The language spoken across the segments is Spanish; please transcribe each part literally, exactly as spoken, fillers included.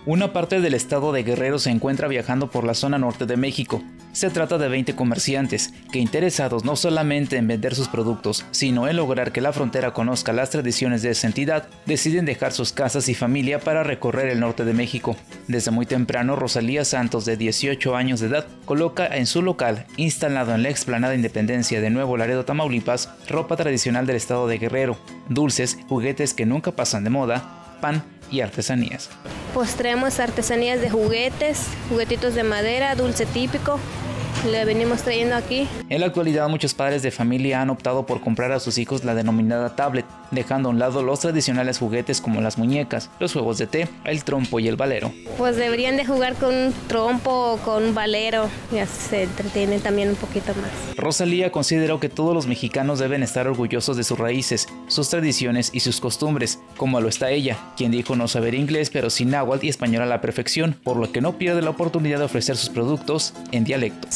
Una parte del estado de Guerrero se encuentra viajando por la zona norte de México. Se trata de veinte comerciantes que, interesados no solamente en vender sus productos, sino en lograr que la frontera conozca las tradiciones de esa entidad, deciden dejar sus casas y familia para recorrer el norte de México. Desde muy temprano, Rosalía Santos, de dieciocho años de edad, coloca en su local, instalado en la explanada Independencia de Nuevo Laredo, Tamaulipas, ropa tradicional del estado de Guerrero, dulces, juguetes que nunca pasan de moda, pan y artesanías. Pues traemos artesanías de juguetes, juguetitos de madera, dulce típico, le venimos trayendo aquí. En la actualidad, muchos padres de familia han optado por comprar a sus hijos la denominada tablet, dejando a un lado los tradicionales juguetes como las muñecas, los juegos de té, el trompo y el valero. Pues deberían de jugar con un trompo o con un valero, y así se entretienen también un poquito más. Rosalía consideró que todos los mexicanos deben estar orgullosos de sus raíces, sus tradiciones y sus costumbres, como lo está ella, quien dijo no saber inglés pero sí náhuatl y español a la perfección, por lo que no pierde la oportunidad de ofrecer sus productos en dialecto.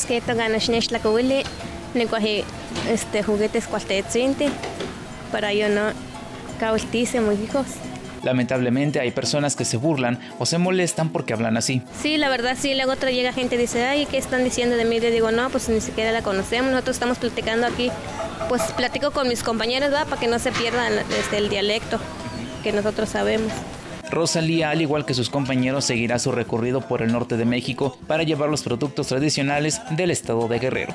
Este juguetes cualtetzinte para yo no caustísimo hijos. Lamentablemente hay personas que se burlan o se molestan porque hablan así. Sí, la verdad sí, luego otra llega gente y dice, ay, ¿qué están diciendo de mí? Le digo, no, pues ni siquiera la conocemos, nosotros estamos platicando aquí. Pues platico con mis compañeros, ¿verdad? Para que no se pierdan este, el dialecto que nosotros sabemos. Rosalía, al igual que sus compañeros, seguirá su recorrido por el norte de México para llevar los productos tradicionales del estado de Guerrero.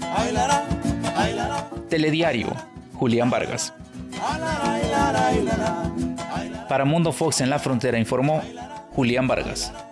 Telediario, Julián Vargas. Para Mundo Fox en la Frontera informó Julián Vargas.